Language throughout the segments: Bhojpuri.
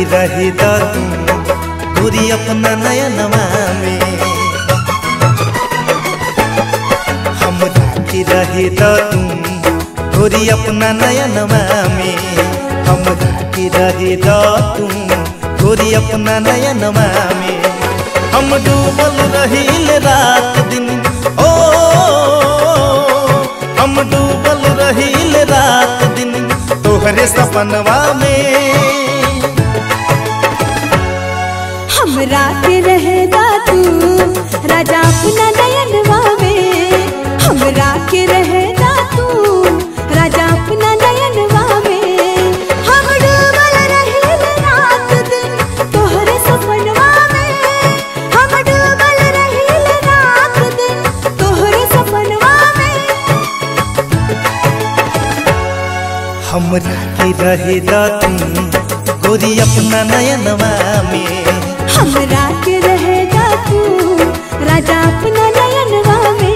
रही दा तू गोरी अपना नयनवा में, हमरा के रही दा तू गोरी अपना नयनवा में, हमरा के रही दा तू गोरी अपना नयनवा में। हम डूबल रहील रात दिन, ओ हम डूबल रहील रात दिन तोहरे सपनवा में। हमरा के रहेगा तू राजा अपना नयनवा में, हमरा के रहेगा तू राजा अपना नयनवा में। हम डूबल रहील रात दिन तोहरे सपनवा में, हम डूबल रहील रात दिन तोहरे सपनवा में। हमरा के रहेगा तू गोरी अपना नयनवा में, हमरा के रहेगा तू राजा अपना नयनवा में।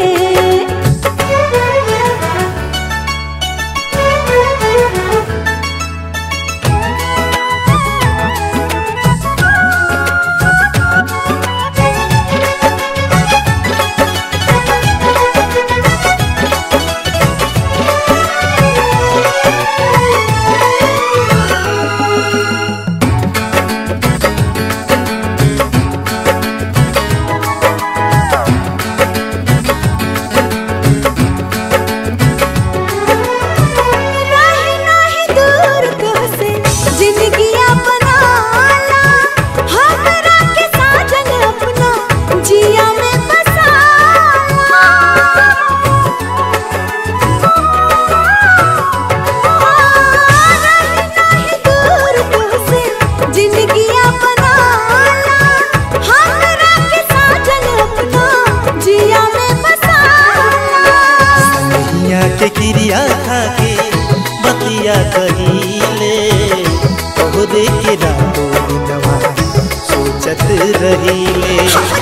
किरिया खाके बतिया कहिले तोहरे के रातों दिनवा सोचत रहीले।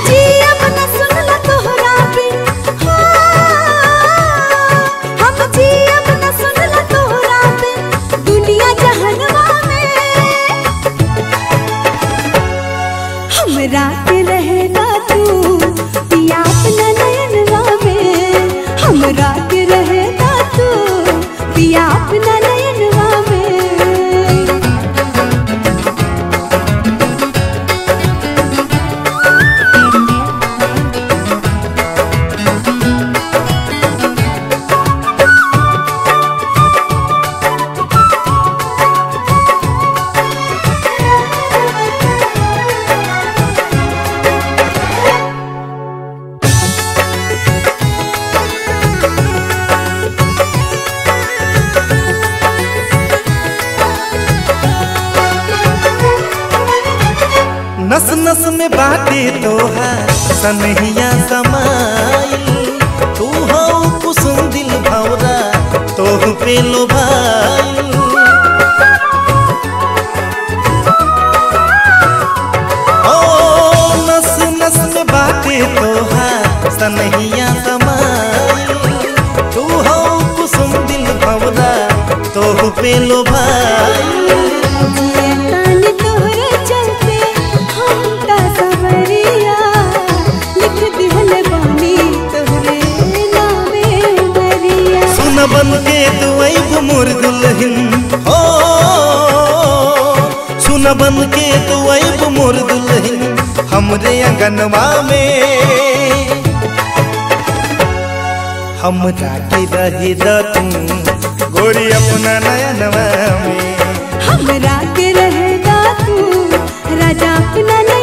दुनिया जहनवा में हमरा के रहेगा तू पिया अपना नयनवा में, हमरा के रहेगा तू पिया अपना नयनवा में। नस नस में बाटे तोहार सनहिया समाइल, तू हो कुसुम दिल भौरा तोह पे लोभाइल। ओ नस नस में बाटे तोहार सनहिया समाइल, तू हो कुसुम दिल भौरा तोह पे लोभाइल। बन के तू आइब मोर दुल्हन, हो सुन बन के तू आइब मोर दुल्हन हमरे अंगनवा में। हमरा के रही दा तू गोरी अपना नयनवा में, हमरा के रहेगा तू राजा अपना